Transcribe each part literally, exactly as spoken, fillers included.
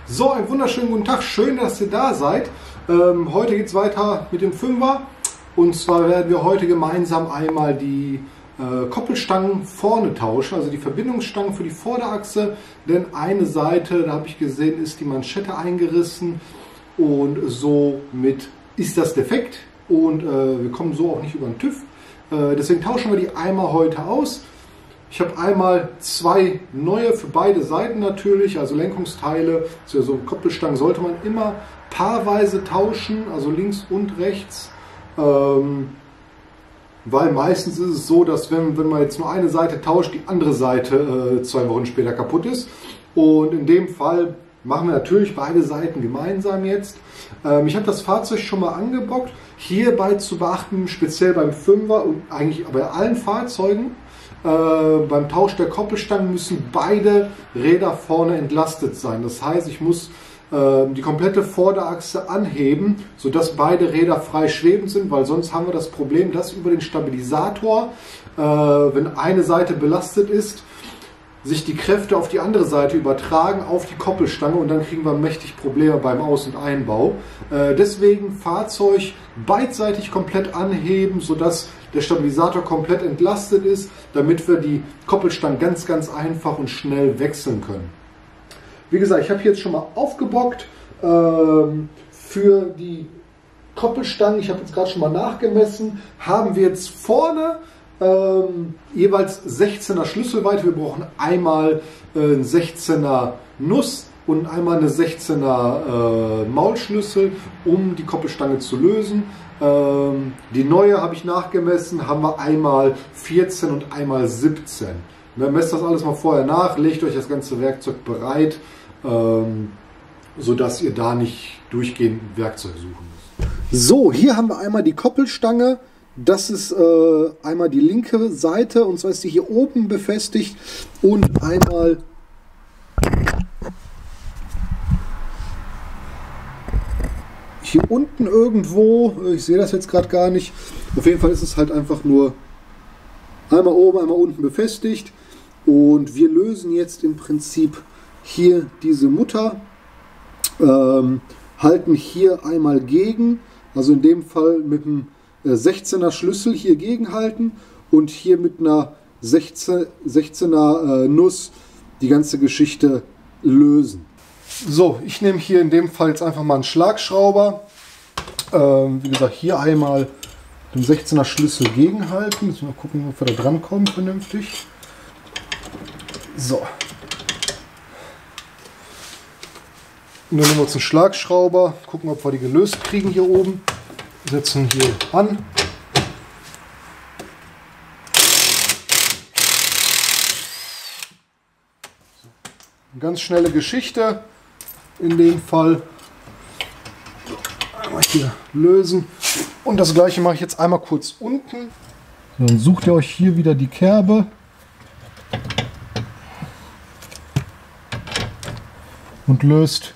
So, einen wunderschönen guten Tag, schön, dass ihr da seid. Ähm, heute geht es weiter mit dem Fünfer und zwar werden wir heute gemeinsam einmal die äh, Koppelstangen vorne tauschen, also die Verbindungsstangen für die Vorderachse, denn eine Seite, da habe ich gesehen, ist die Manschette eingerissen und somit ist das defekt und äh, wir kommen so auch nicht über den TÜV. Äh, deswegen tauschen wir die einmal heute aus. Ich habe einmal zwei neue für beide Seiten natürlich, also Lenkungsteile, so also Koppelstangen sollte man immer paarweise tauschen, also links und rechts, ähm, weil meistens ist es so, dass wenn, wenn man jetzt nur eine Seite tauscht, die andere Seite äh, zwei Wochen später kaputt ist. Und in dem Fall machen wir natürlich beide Seiten gemeinsam jetzt. Ähm, ich habe das Fahrzeug schon mal angebockt, hierbei zu beachten, speziell beim Fünfer und eigentlich bei allen Fahrzeugen. Äh, beim Tausch der Koppelstangen müssen beide Räder vorne entlastet sein. Das heißt, ich muss äh, die komplette Vorderachse anheben, sodass beide Räder frei schwebend sind, weil sonst haben wir das Problem, dass über den Stabilisator, äh, wenn eine Seite belastet ist, sich die Kräfte auf die andere Seite übertragen, auf die Koppelstange und dann kriegen wir mächtig Probleme beim Aus- und Einbau. Äh, deswegen Fahrzeug beidseitig komplett anheben, sodass der Stabilisator komplett entlastet ist, damit wir die Koppelstangen ganz, ganz einfach und schnell wechseln können. Wie gesagt, ich habe hier jetzt schon mal aufgebockt ähm, für die Koppelstangen. Ich habe jetzt gerade schon mal nachgemessen. Haben wir jetzt vorne Ähm, jeweils sechzehner Schlüsselweite. Wir brauchen einmal äh, einen sechzehner Nuss und einmal eine sechzehner äh, Maulschlüssel, um die Koppelstange zu lösen. Ähm, die neue habe ich nachgemessen, haben wir einmal vierzehn und einmal siebzehn. Ne, messt das alles mal vorher nach, legt euch das ganze Werkzeug bereit, ähm, sodass ihr da nicht durchgehend Werkzeug suchen müsst. So, hier haben wir einmal die Koppelstange. Das ist äh, einmal die linke Seite, und zwar ist sie hier oben befestigt und einmal hier unten irgendwo. Ich sehe das jetzt gerade gar nicht. Auf jeden Fall ist es halt einfach nur einmal oben, einmal unten befestigt. Und wir lösen jetzt im Prinzip hier diese Mutter, ähm, halten hier einmal gegen, also in dem Fall mit dem sechzehner Schlüssel hier gegenhalten und hier mit einer sechzehner äh, Nuss die ganze Geschichte lösen. So, ich nehme hier in dem Fall jetzt einfach mal einen Schlagschrauber. Ähm, wie gesagt, hier einmal den sechzehner Schlüssel gegenhalten. Jetzt mal gucken, ob wir da dran kommen vernünftig. So. Und dann nehmen wir uns einen Schlagschrauber, gucken, ob wir die gelöst kriegen hier oben. Setzen hier an. Eine ganz schnelle Geschichte in dem Fall. Einmal hier lösen. Und das gleiche mache ich jetzt einmal kurz unten. Dann sucht ihr euch hier wieder die Kerbe. Und löst.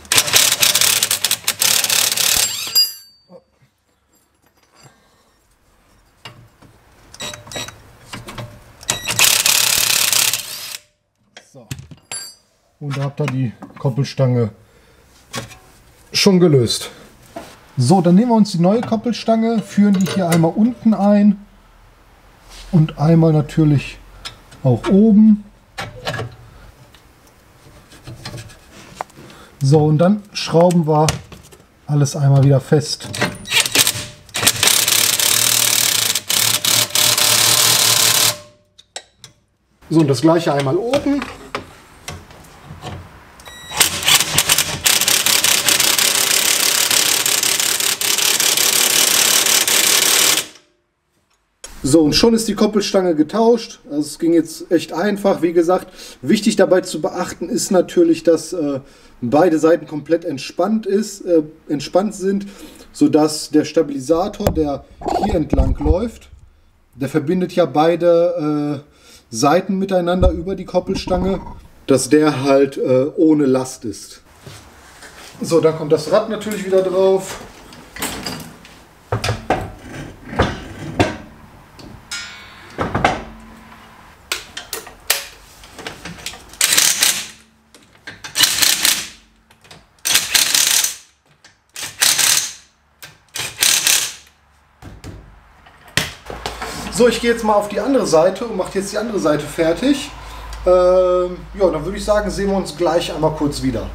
So. Und da habt ihr die Koppelstange schon gelöst. So, dann nehmen wir uns die neue Koppelstange, führen die hier einmal unten ein und einmal natürlich auch oben. So, und dann schrauben wir alles einmal wieder fest. So, und das gleiche einmal oben. So, und schon ist die Koppelstange getauscht. Also es ging jetzt echt einfach. Wie gesagt, wichtig dabei zu beachten ist natürlich, dass äh, beide Seiten komplett entspannt, ist, äh, entspannt sind, sodass der Stabilisator, der hier entlang läuft, der verbindet ja beide äh, Seiten miteinander über die Koppelstange, dass der halt äh, ohne Last ist. So, dann kommt das Rad natürlich wieder drauf. So, ich gehe jetzt mal auf die andere Seite und mache jetzt die andere Seite fertig. Ähm, ja, dann würde ich sagen, sehen wir uns gleich einmal kurz wieder.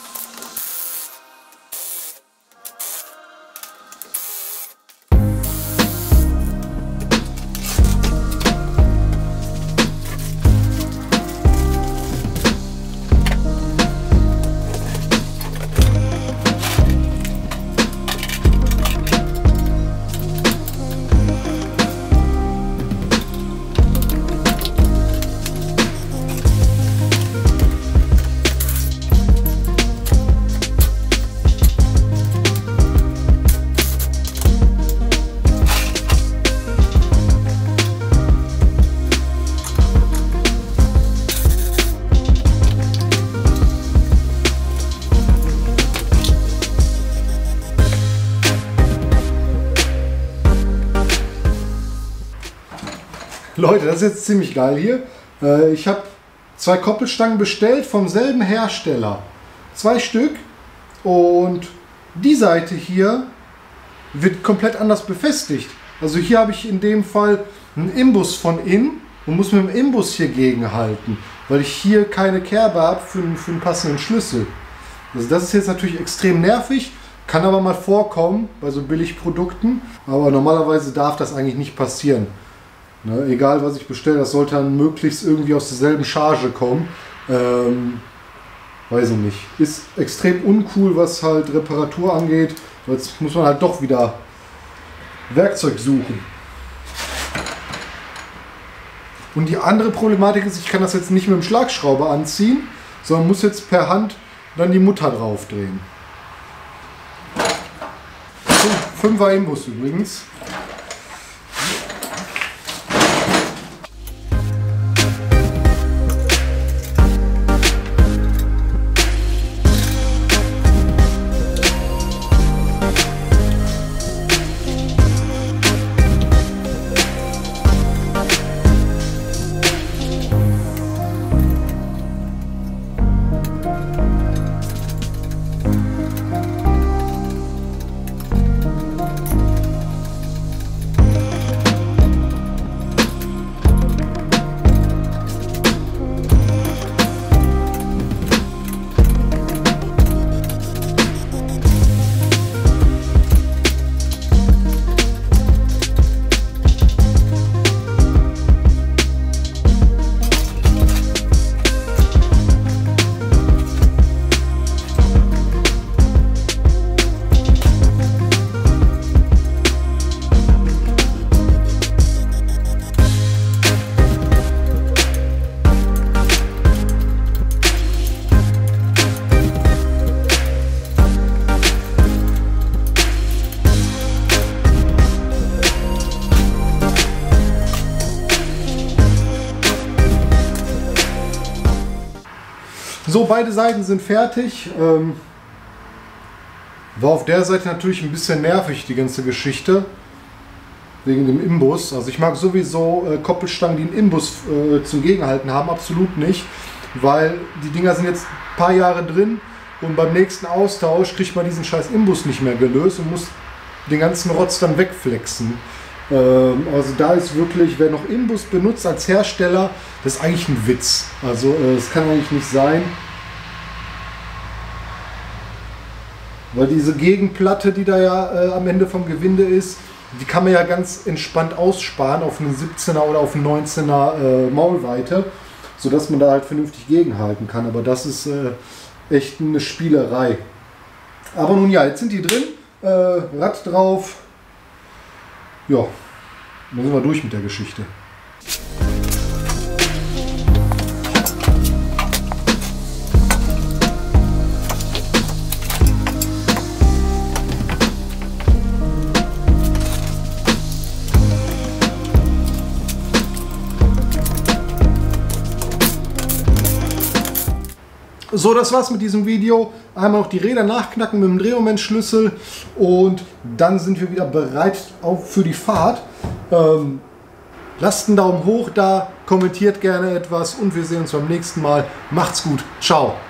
Leute, das ist jetzt ziemlich geil hier. Äh, ich habe zwei Koppelstangen bestellt vom selben Hersteller. Zwei Stück. Und die Seite hier wird komplett anders befestigt. Also hier habe ich in dem Fall einen Imbus von innen und muss mit dem Imbus hier gegenhalten, weil ich hier keine Kerbe habe für, für einen passenden Schlüssel. Also das ist jetzt natürlich extrem nervig, kann aber mal vorkommen bei so Billigprodukten. Aber normalerweise darf das eigentlich nicht passieren. Ne, egal was ich bestelle, das sollte dann möglichst irgendwie aus derselben Charge kommen. Ähm, weiß ich nicht. Ist extrem uncool, was halt Reparatur angeht. Jetzt muss man halt doch wieder Werkzeug suchen. Und die andere Problematik ist, ich kann das jetzt nicht mit dem Schlagschrauber anziehen, sondern muss jetzt per Hand dann die Mutter drauf drehen. fünfer Imbus übrigens. So, beide Seiten sind fertig. Ähm, war auf der Seite natürlich ein bisschen nervig, die ganze Geschichte. Wegen dem Imbus. Also ich mag sowieso äh, Koppelstangen, die einen Imbus äh, zum Gegenhalten haben, absolut nicht. Weil die Dinger sind jetzt ein paar Jahre drin und beim nächsten Austausch kriegt man diesen scheiß Imbus nicht mehr gelöst und muss den ganzen Rotz dann wegflexen. Ähm, also da ist wirklich, wer noch Imbus benutzt als Hersteller, das ist eigentlich ein Witz. Also es äh, kann eigentlich nicht sein. Weil diese Gegenplatte, die da ja äh, am Ende vom Gewinde ist, die kann man ja ganz entspannt aussparen auf eine siebzehner oder auf eine neunzehner äh, Maulweite, sodass man da halt vernünftig gegenhalten kann. Aber das ist äh, echt eine Spielerei. Aber nun ja, jetzt sind die drin, äh, Rad drauf. Ja, dann sind wir durch mit der Geschichte. So, das war's mit diesem Video. Einmal noch die Räder nachknacken mit dem Drehmomentschlüssel und dann sind wir wieder bereit auch für die Fahrt. Ähm, lasst einen Daumen hoch da, kommentiert gerne etwas und wir sehen uns beim nächsten Mal. Macht's gut. Ciao.